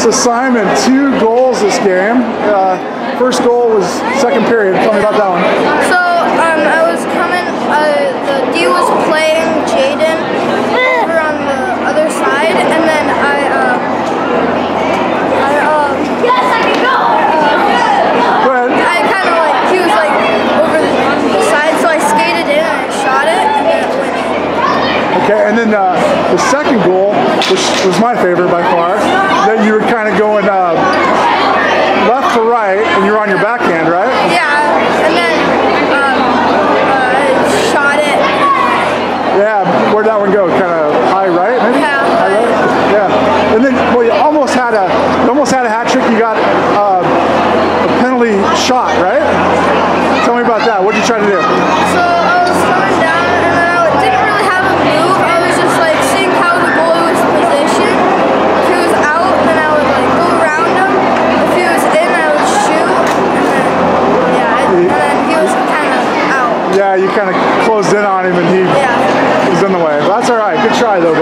So Simon, 2 goals this game. First goal was second period. Tell me about that one. So I was coming, the D was playing Jaden over on the other side, and then yes, I can go! Go ahead. I kind of like, he was like over the side, so I skated in and I shot it, and then it went in. Okay, and then the second goal, which was my favorite by far, that you were kind of going left to right, and you were on your backhand, right? Yeah, and then I shot it. Yeah, where'd that one go? Kind of high right, maybe? Yeah, high right. Yeah, and then well, you almost had a hat trick. You got a penalty shot, right? Tell me about that. What did you try to do? So I was coming down, and then I didn't really have a move. I was just like seeing how the goalie was positioned. If he was out, then I would like go around him. If he was in, I would shoot, and then and then he was kind of out. Yeah, you kind of closed in on him, and he was in the way. But that's all right. Good try, though.